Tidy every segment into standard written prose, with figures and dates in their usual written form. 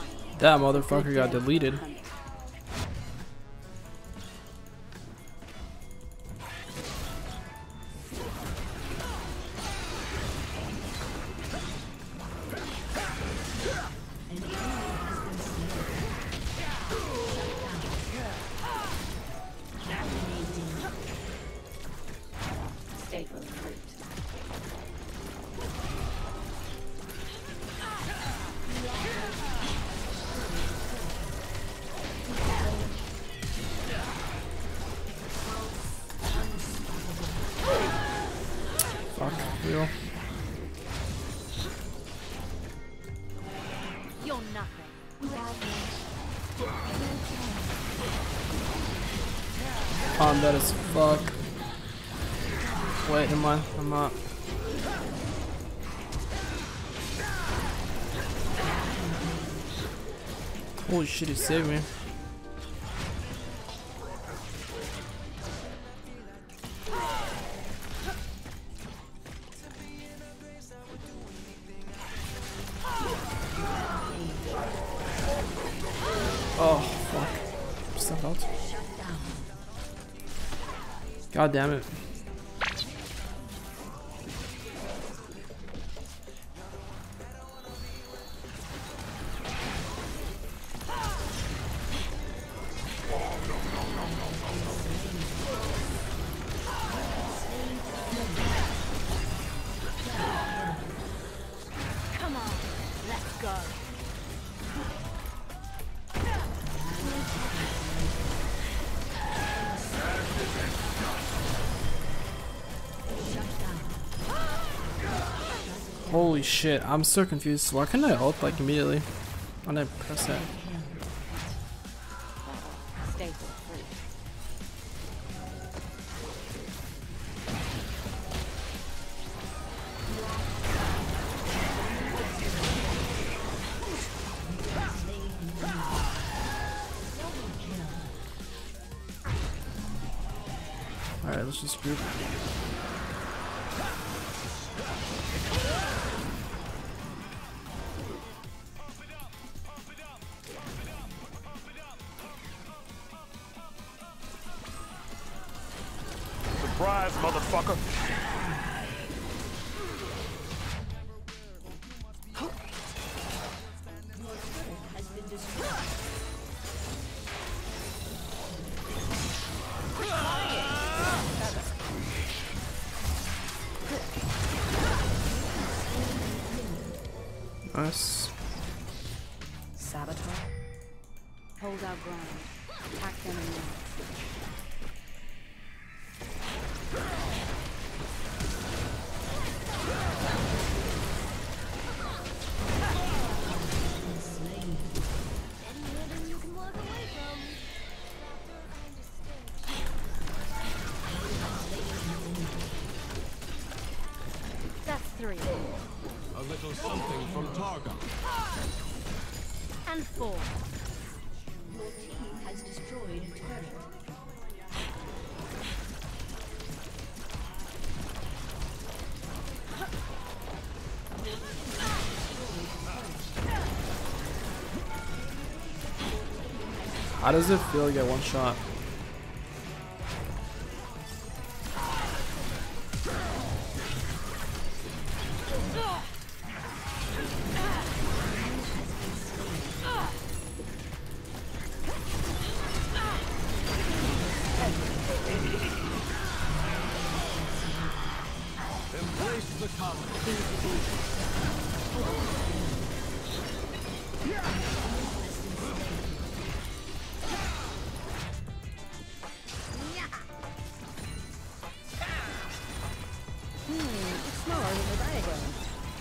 That motherfucker got deleted. Fuck, real. You're nothing. I'm dead as fuck. Wait, am I? I'm not. Holy shit, he saved me. Oh, fuck. Step out. God damn it. Come on, let's go. Holy shit, I'm so confused. Why couldn't I ult like immediately when I press that? Stay free. Alright, let's just group. Surprise, motherfucker! Nice. Saboteur. Hold our ground. Attack them in. That's 3. A little something from Targon. And 4. Your team has destroyed a turret. How does it feel to get one shot? Embrace the common. It's smaller than the diagram.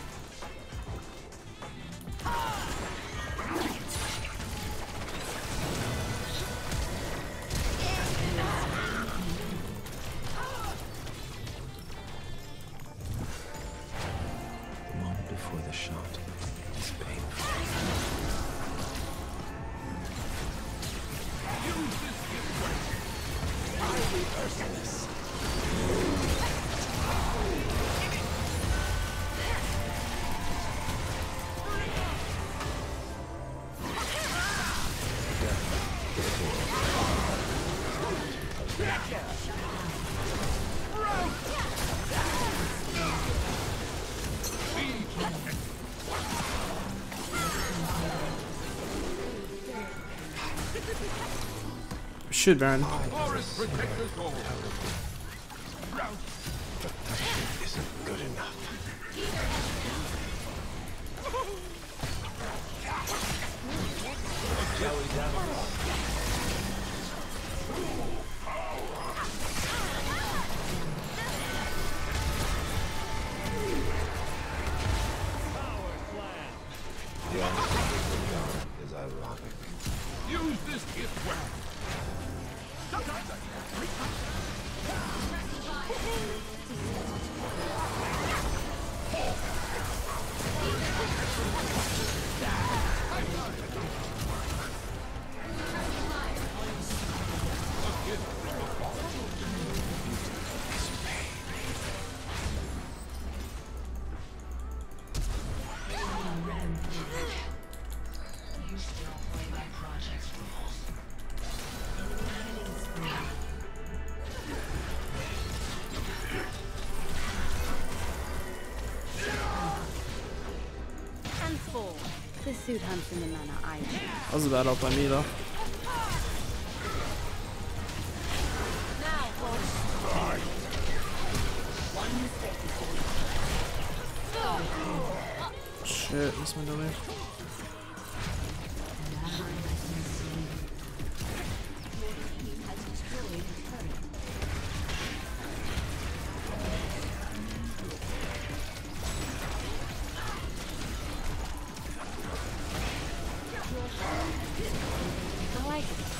The moment before the shot is painful. Shoot, Baron. Isn't good enough. The answer is ironic. Use this gift well. And fall. The suit hunts in the manner I choose. That was a bad ult by me though. Now, Shit, this one down there. I like it.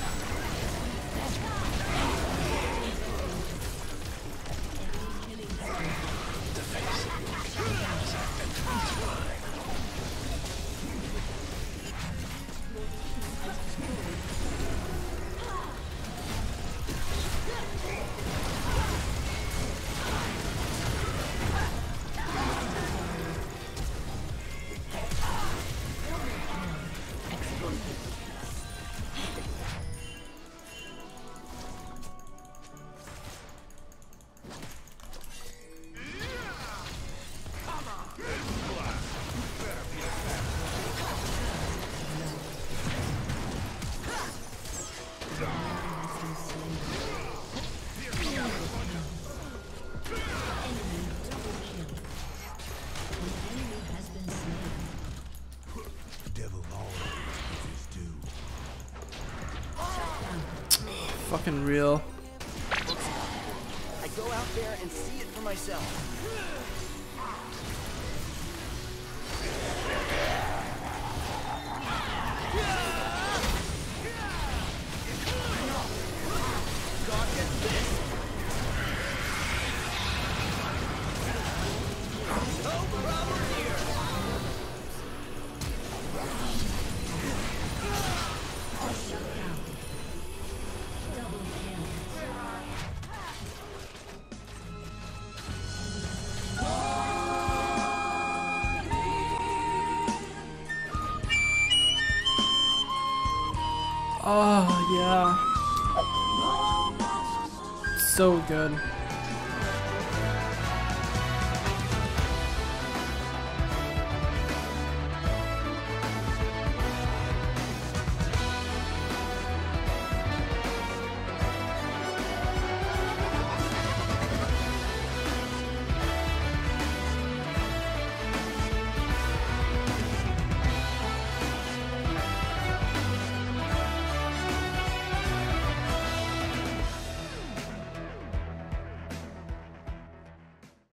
Fucking real. I go out there and see it for myself. Oh yeah. So good.